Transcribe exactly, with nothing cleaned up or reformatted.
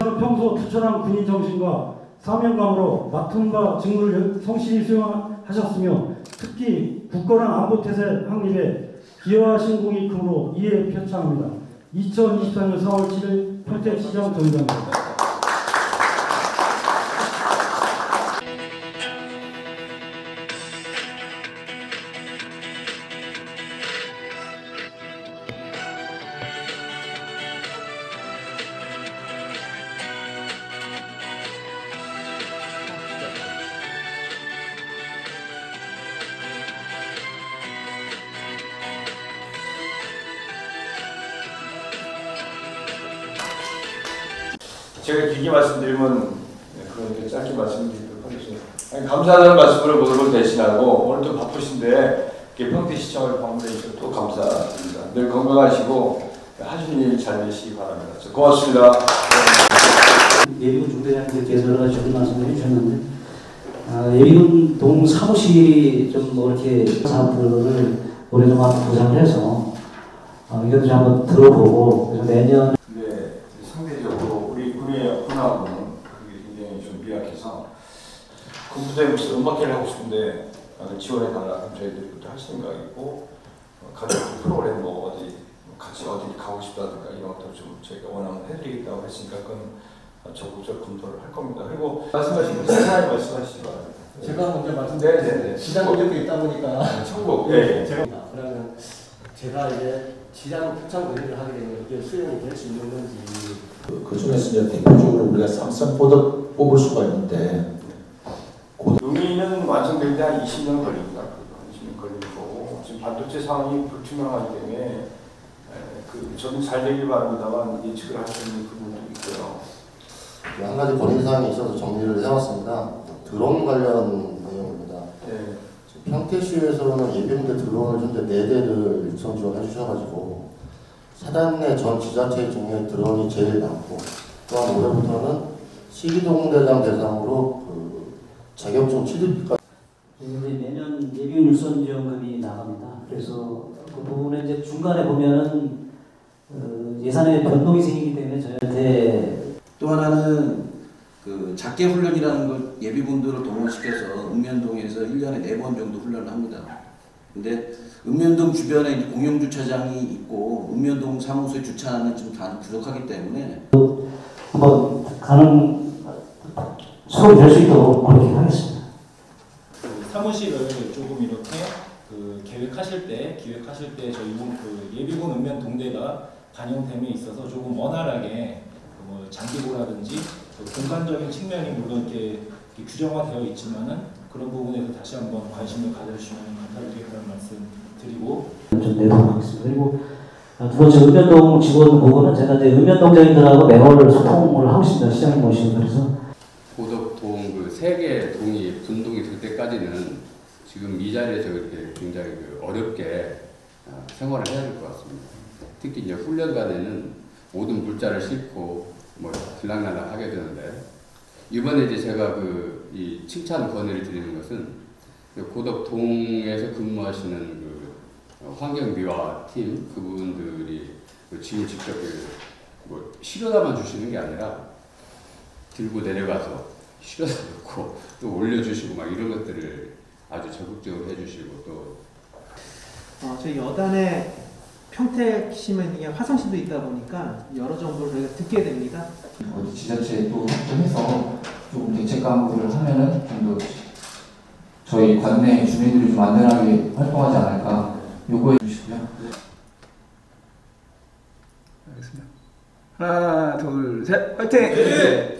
대표는 평소 투철한 군인 정신과 사명감으로 맡은 바 직무를 성실히 수행하셨으며 특히 굳건한 안보태세 확립에 기여하신 공이 크므로 이에 표창합니다. 이천이십사 년 사월 칠일 평택시장 정의당입니다. 제가 길게 말씀드리면 그런 짧게 말씀드리도록 하겠습니다. 아니, 감사하다는 말씀을 오늘 대신하고 오늘 또 바쁘신데 평택시청을 방문해 주셔서 또 감사드립니다. 늘 건강하시고 하시는 일 잘 되시기 바랍니다. 고맙습니다. 예비군 중대장님께서 여러 가지 좋은 말씀을 해주셨는데 아, 예비군 동 사무실이 좀 뭐 이렇게 사업들을 오랫동안 보장을 해서 어, 이것도 좀 한번 들어보고 그래서 내년 네, 상대적으로 우리 군의 군하고는 그게 굉장히 좀 미약해서 군부대에 무슨 음악회를 하고 싶은데 지원해 달라 저희들부터 할 생각이고 가족 프로그램 뭐 어디 같이 어디 가고 싶다든가 이런 것도 좀 저희가 원하면 해드리겠다고 했으니까 그건 적극적 검토를 할 겁니다. 그리고 말씀하신 거 세상에 말씀하시기 바랍니다. 제가 먼저 말씀드리는데 시장 권력이 있다 보니까 청구. 네. 제가 그러면 제가 이제 시장 포창 권리를 하게 되면 이게 수용이 될 수 있는 건지. 그, 그 중에서 이제 대표적으로 우리가 삼성 포드 뽑을 수가 있는데 의미는 완성될 때 한 이십 년 걸립니다. 이십 년 걸리는 거고 지금 반도체 상황이 불투명하기 때문에 에, 그 저는 잘 되길 바랍니다만 예측을 할 수 있는 부분도 있고요. 한 가지 건의사항이 있어서 정리를 해왔습니다. 드론 관련 내용입니다. 네. 평택시에서는 예비군대 드론을 현재 네 대를 유선 지원해 주셔가지고 사단 내 전 지자체 중에 드론이 제일 많고 또한 올해부터는 시기동대장 대상으로 그 자격증 취득까지 매년 예비군 일선 지원금이 나갑니다. 그래서 그 부분에 이제 중간에 보면은 어, 예산의 변동이 생기기 때문에 저희한테 또 하나는 그 작게 훈련이라는 걸 예비군들을 동원시켜서 읍면동에서 일 년에 네 번 정도 훈련을 합니다. 근데 읍면동 주변에 이제 공영주차장이 있고 읍면동 사무소에 주차하는 좀 다 부족하기 때문에 한번 가능 수업이 될 수 있도록 그렇게 하겠습니다. 그 사무실을 조금 이렇게 그 계획하실 때 기획하실 때 저희 그 예비군 읍면 동대가 반영됨에 있어서 조금 원활하게 뭐 장기고라든지 공간적인 측면이 물론 이렇게, 이렇게 규정화되어 있지만은 그런 부분에서 다시 한번 관심을 가져주시면 감사드리겠다는 말씀 드리고 좀 내도록 하겠습니다. 그리고 두 번째 읍면동 직원 부분은 제가 이제 읍면동장님들하고 매월 소통을 하고 있습니다. 시장님 모시고 그래서 고덕동 그 세 개 동이 분동이 될 때까지는 지금 이 자리에서 이렇게 굉장히 그 어렵게 생활을 해야 될 것 같습니다. 특히 이제 훈련관에는 모든 물자를 싣고 뭐 들락날락 하게 되는데 이번에 이제 제가 그 이 칭찬 건의를 드리는 것은 고덕동에서 근무하시는 그 환경미화 팀 그분들이 지금 직접 뭐 실어다만 주시는 게 아니라 들고 내려가서 실어다 놓고 또 올려주시고 막 이런 것들을 아주 적극적으로 해주시고 또 어, 저희 여단에 평택시면 이게 화성시도 있다 보니까 여러 정보를 저희가 듣게 됩니다. 어디 지자체에 또 협조해서 조금 대책 강구를 하면은 좀 더 저희 관내 주민들이 좀 안전하게 활동하지 않을까 요구해 주시고요. 알겠습니다. 하나, 둘, 셋, 화이팅! 네.